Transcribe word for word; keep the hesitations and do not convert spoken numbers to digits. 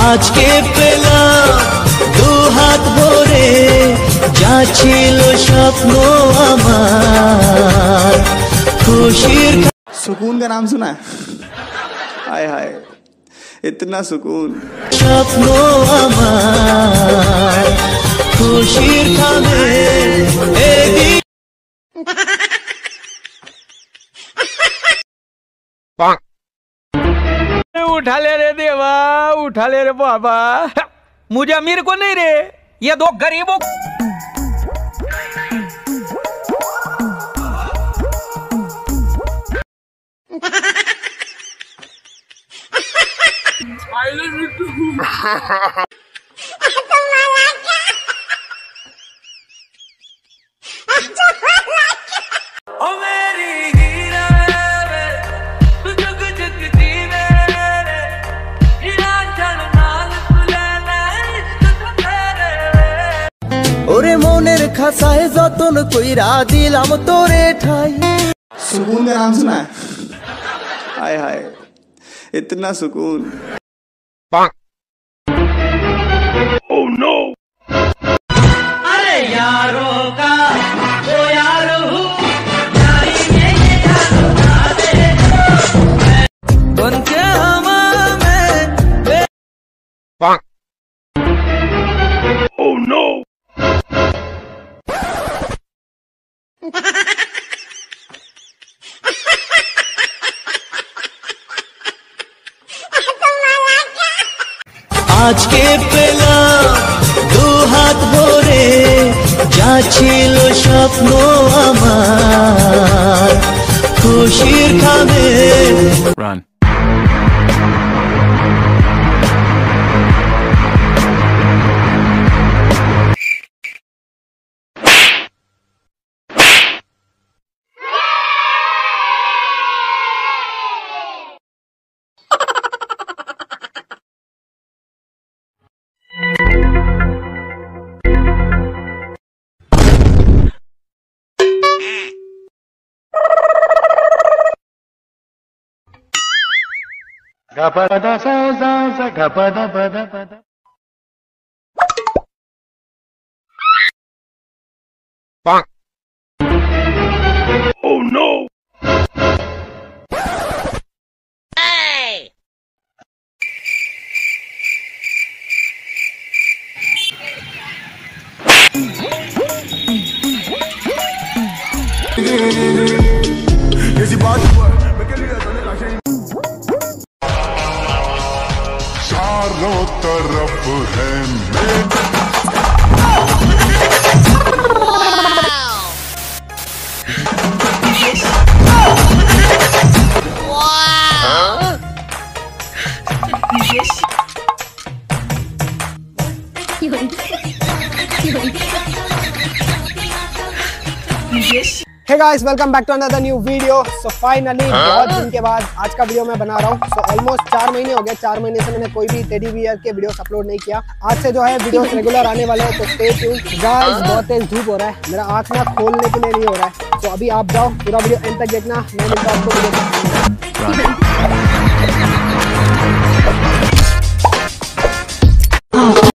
আজকে পেলাম দু হাত ভরে যা ছিল স্বপ্ন আমার খুশির। सुकून का नाम सुना है? हाय हाय इतना सुकून। স্বপ্ন আমার খুশির খাবে এদিন। उठा ले रे देवा, उठा ले रे बाबा, मुझे अमीर को नहीं रे, ये दो गरीबों। ওরে মনের খাসায় যতন কইরা দিলাম তোরে ঠাই। सुकून का नाम सुना है? हाय हाय इतना सुकून। Oh no! अरे यारों का वो यार हूँ, यारी में ये यारों का देखो, बन के हवा में। Oh no! আজকে পেলাম দু হাত ভরে যা ছিল স্বপ্ন আমার খুশির খাবে। Run. Gapada sa sa sa gapada pada pada. Bang. Oh no. Hey. चारों तरफ है Hey guys, welcome back to another new video. So finally बहुत दिन के बाद आज का वीडियो मैं बना रहा हूँ. So almost चार महीने हो गए. चार महीने से मैंने कोई भी टेडी बियर के वीडियोस अपलोड नहीं किया. आज से जो है वीडियोस रेगुलर आने वाले हैं. तो स्टे ट्यून्ड. गाइस बहुत तेज धूप हो रहा है. मेरा आँख ना खोलने के लिए नहीं हो रहा है. तो अभी आप जाओ पूरा वीडियो एंड तक देखना. मैं मिलता हूं आपको वीडियो